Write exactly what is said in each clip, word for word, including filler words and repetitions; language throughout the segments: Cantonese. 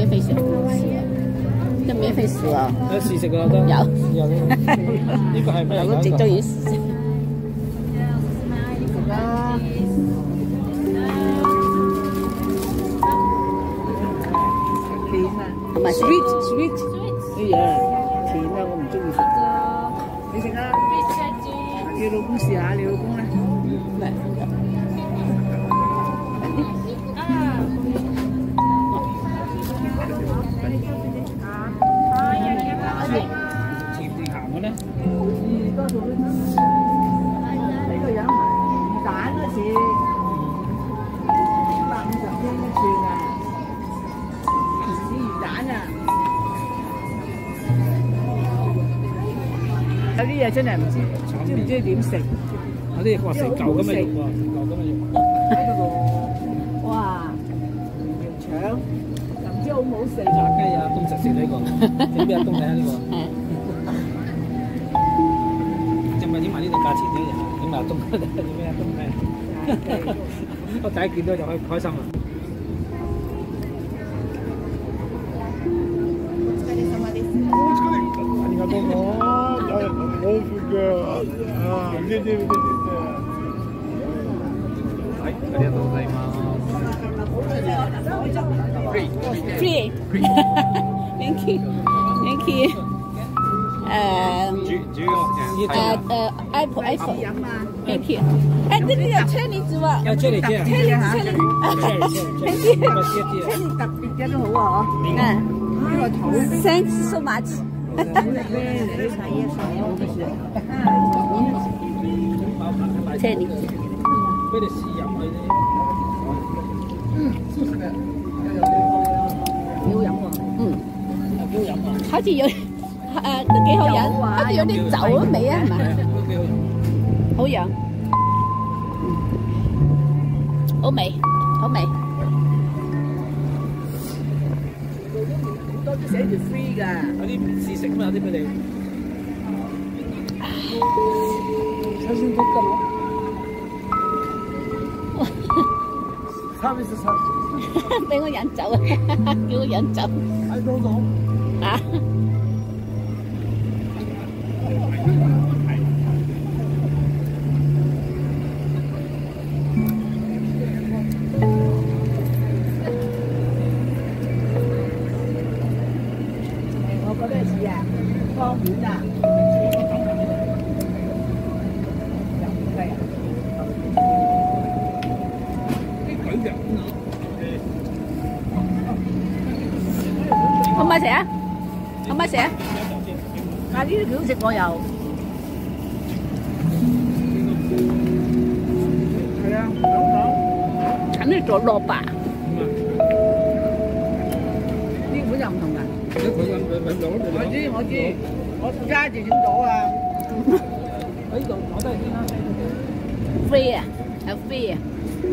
免費食，都免費試啊！ 有試食㗎都有有呢個係咩？ 我最中意試。 啦。甜啊， 同埋 sweet sweet， 哎呀，甜啊，我唔中意食。你食啊？你老公試下，你老公咧？嚟。甜定鹹嘅咧？多數都呢個樣魚蛋嗰時一百五十蚊一串啊，魚子魚蛋啊！有啲嘢真係唔知，知唔知點食？ 有啲話成嚿咁嘅肉喎，成嚿咁嘅肉。 喺度喎，哇！條腸又唔知好唔好食。 炸雞啊，東實食呢個，整俾阿東睇下呢個。整埋整埋呢度價錢啲，整埋阿東睇下俾阿東睇。我第一見到就開開心啦。ありがとう。大福が、あ、見て見て見て。はい、ありがとうございます。 Free. Thank you. Thank you. 誒誒誒 Apple Apple。Thank you. 誒呢啲有車厘子喎。 有車厘子啊。 車厘車厘。Thank you. 車厘特別嘅都好啊，嗬。 嗯。 呢個土。 Thanks so much. 車厘子。 俾你試飲佢啫。 嗯，幾好飲喎。嗯，幾好飲啊！ 好似有誒都幾好飲，好似有啲酒味啊，係咪？ 都幾好飲。 好飲，好味，好味。 多啲寫住 free 㗎。 有啲試食嘛，有啲俾你。首先都得咯。差別是差。 俾我飲酒啊！叫我飲酒。 係多咗。 啊！ 我覺得似啊，湯圓啊。 好唔好食啊？好唔好食啊？ 啊！呢啲幾好食我又。係啊，爽爽。 肯定做蘿蔔。 呢款又唔同㗎。 呢款揾揾到。 我知我知，我揸住整咗啊。 喺度攞低先啦。 飛啊，有飛啊！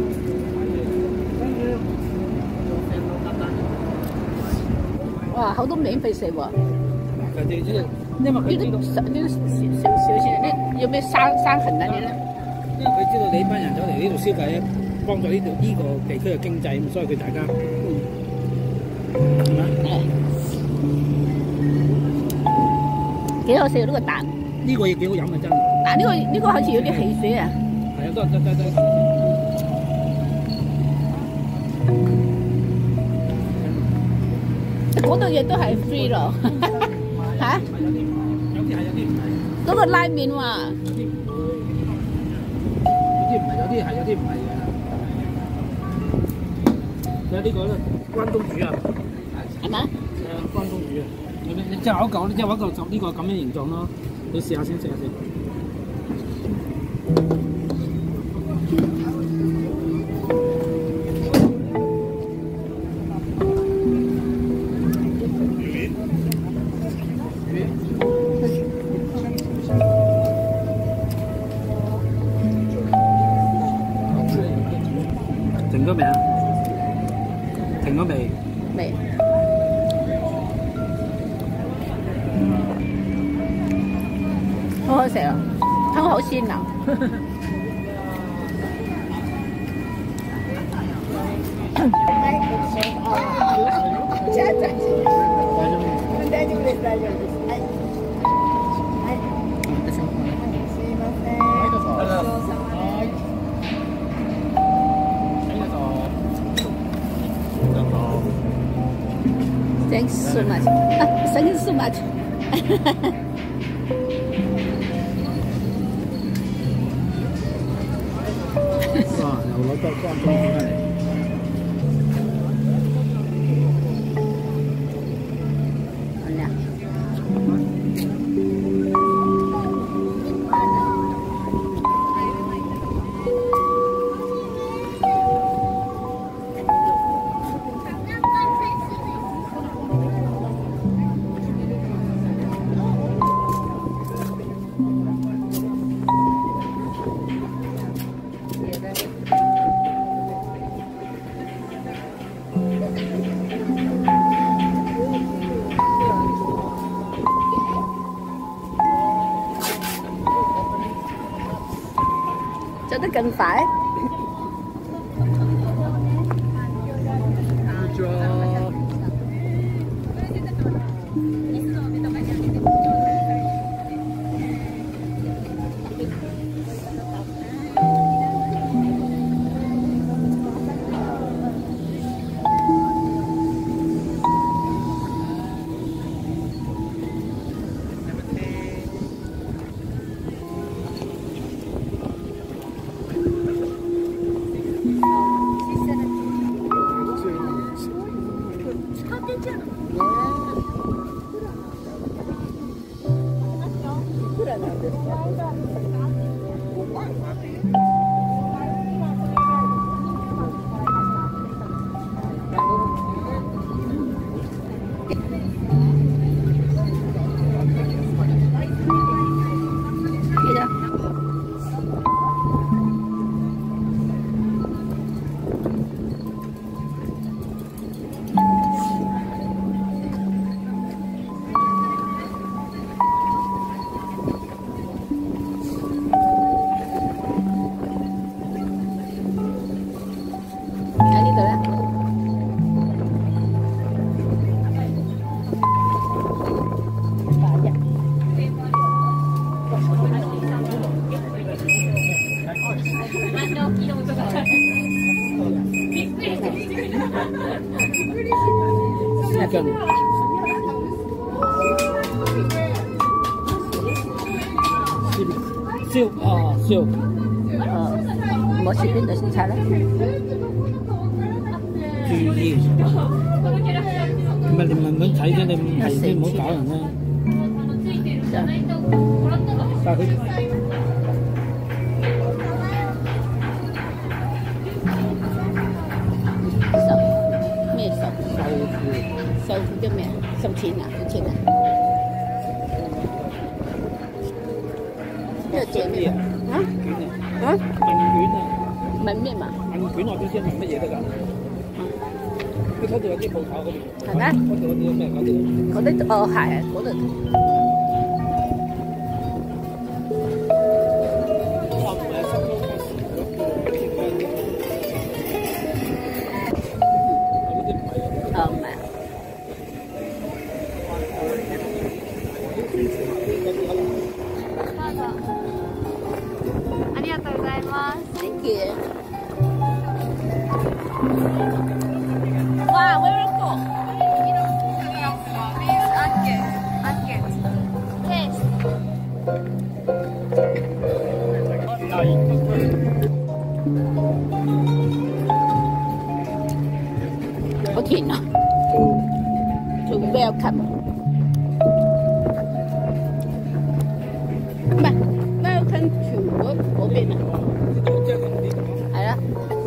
哇，好多免費食喎！ 佢哋即係因為佢知道呢啲少少少呢有咩生生痕啊？你咧？ 因為佢知道你班人走嚟呢度消費咧，幫助呢度呢個地區嘅經濟，咁所以佢大家係嘛？ 幾好食呢個蛋！ 呢個嘢幾好飲啊！真係。 但呢個呢個好似有啲汽水啊！ 係啊，得得得得。 嗰度嘢都係 free 咯，嚇？ 有啲係，有啲唔係。 嗰個拉麵喎。 有啲唔係，有啲係，有啲唔係嘅。有呢個咧，關東煮啊。 係咪？ 係啊，關東煮啊。你你即係話一嚿，即係話一嚿就呢個咁樣形狀咯。你試下先，試下先。停咗未啊？停咗未？ 未。好好食啊！湯好鮮啊！家長。 Thanks so much. Ah, thank you so much. 哇，又攞多光光出嚟。 好啦。走得更快。 燒啊燒， 呃，我是邊度先猜咧？ 注意，唔係你慢慢睇啫，你唔係先唔好搞人啦。但係佢收咩收？ 收付收付啲咩？收錢啊？付錢啊？呢個借咩？啊？啊？ 問卷啊？ 問咩嘛？ 問卷我邊知問乜嘢得㗎？佢嗰度有啲鋪頭嗰邊。 係咩？ 嗰度嗰啲咩嗰啲？ 嗰啲哦係嗰度。Wow, very cool. Yes. 好甜啊 ！To welcome. 唔係 welcome to 嗰邊啊？係啦。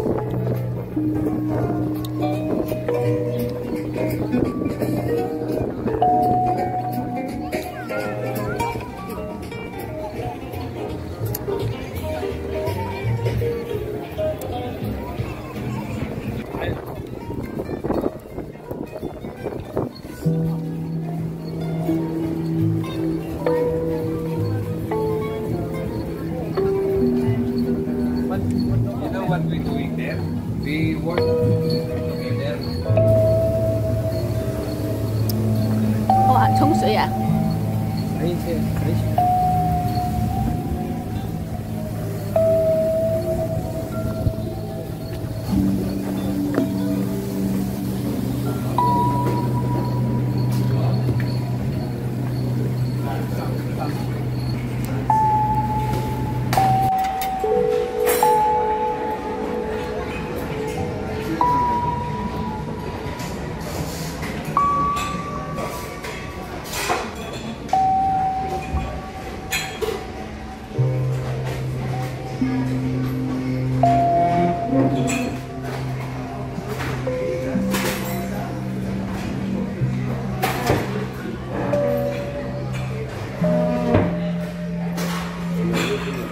What we're doing there, we work there. 哇，沖水啊！ 洗車洗車。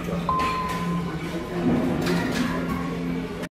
Go.